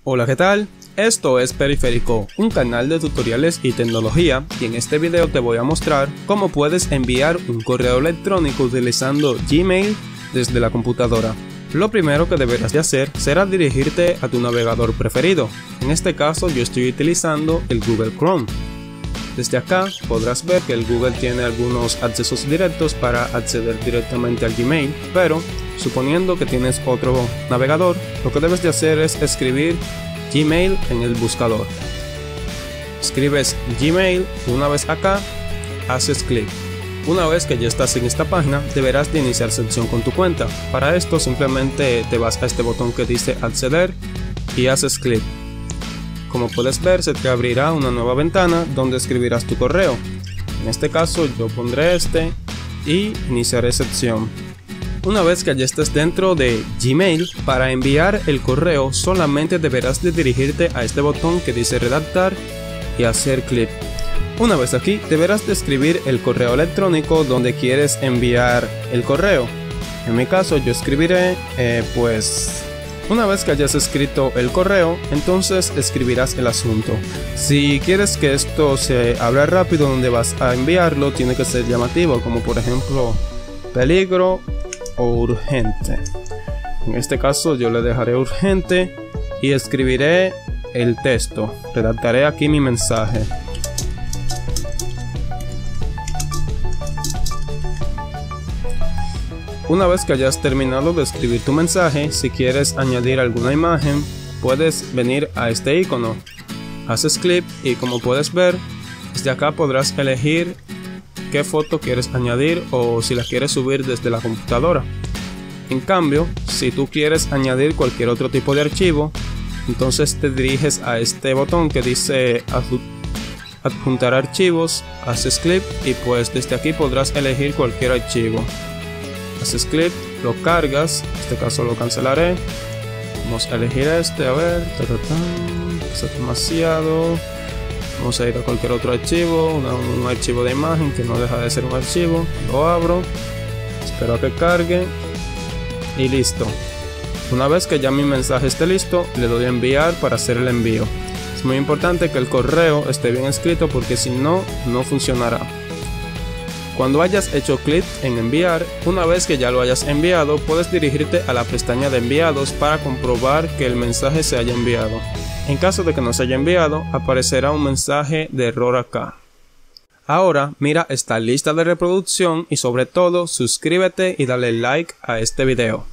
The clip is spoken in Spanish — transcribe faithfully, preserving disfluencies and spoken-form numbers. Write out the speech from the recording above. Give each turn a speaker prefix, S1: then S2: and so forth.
S1: Hola, ¿qué tal? Esto es Periférico, un canal de tutoriales y tecnología, y en este video te voy a mostrar cómo puedes enviar un correo electrónico utilizando Gmail desde la computadora. Lo primero que deberás de hacer será dirigirte a tu navegador preferido. En este caso yo estoy utilizando el Google Chrome. Desde acá podrás ver que el Google tiene algunos accesos directos para acceder directamente al Gmail, pero suponiendo que tienes otro navegador, lo que debes de hacer es escribir Gmail en el buscador. Escribes Gmail y una vez acá haces clic. Una vez que ya estás en esta página, deberás de iniciar sesión con tu cuenta. Para esto simplemente te vas a este botón que dice acceder y haces clic. Como puedes ver, se te abrirá una nueva ventana donde escribirás tu correo. En este caso yo pondré este y iniciaré sesión. Una vez que ya estés dentro de Gmail, para enviar el correo solamente deberás de dirigirte a este botón que dice redactar y hacer clic. Una vez aquí, deberás de escribir el correo electrónico donde quieres enviar el correo. En mi caso yo escribiré eh, pues... Una vez que hayas escrito el correo, entonces escribirás el asunto. Si quieres que esto se abra rápido donde vas a enviarlo, tiene que ser llamativo, como por ejemplo peligro o urgente. En este caso yo le dejaré urgente y escribiré el texto. Redactaré aquí mi mensaje. Una vez que hayas terminado de escribir tu mensaje, si quieres añadir alguna imagen, puedes venir a este icono. Haces clic y como puedes ver, desde acá podrás elegir qué foto quieres añadir o si la quieres subir desde la computadora. En cambio, si tú quieres añadir cualquier otro tipo de archivo, entonces te diriges a este botón que dice adjuntar archivos, haces clic y pues desde aquí podrás elegir cualquier archivo. Haces clic, lo cargas, en este caso lo cancelaré. Vamos a elegir este, a ver, ta, ta, ta, es demasiado. Vamos a ir a cualquier otro archivo, una, un archivo de imagen que no deja de ser un archivo. Lo abro, espero a que cargue y listo. Una vez que ya mi mensaje esté listo, le doy a enviar para hacer el envío. Es muy importante que el correo esté bien escrito porque si no, no funcionará. Cuando hayas hecho clic en enviar, una vez que ya lo hayas enviado, puedes dirigirte a la pestaña de enviados para comprobar que el mensaje se haya enviado. En caso de que no se haya enviado, aparecerá un mensaje de error acá. Ahora mira esta lista de reproducción y sobre todo suscríbete y dale like a este video.